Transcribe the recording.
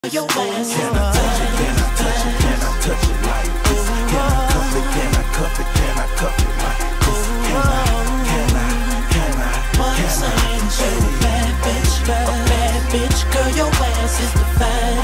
Your ass Can I touch it? Can I touch it? Can I touch it like this? Can I cuff it? Can I cuff it? Can I cuff it like this? Can I? What I'm saying is you a bad bitch, girl, your ass is the fine.